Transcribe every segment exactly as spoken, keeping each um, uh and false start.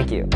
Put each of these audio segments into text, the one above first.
Thank you.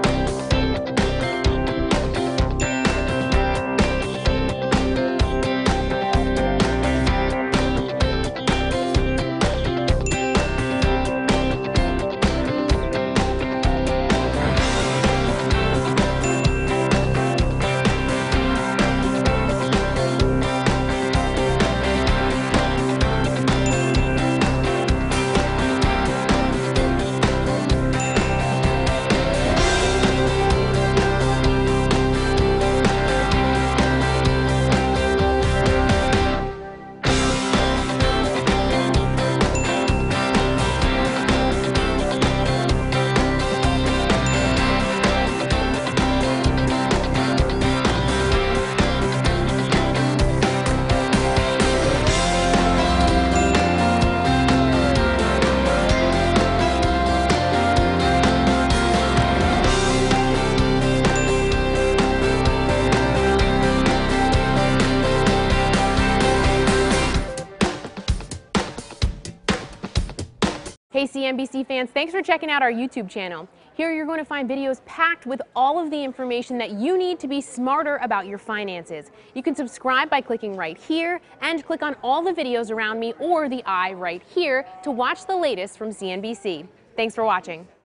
Hey C N B C fans, thanks for checking out our YouTube channel. Here you're going to find videos packed with all of the information that you need to be smarter about your finances. You can subscribe by clicking right here and click on all the videos around me or the eye right here to watch the latest from C N B C. Thanks for watching.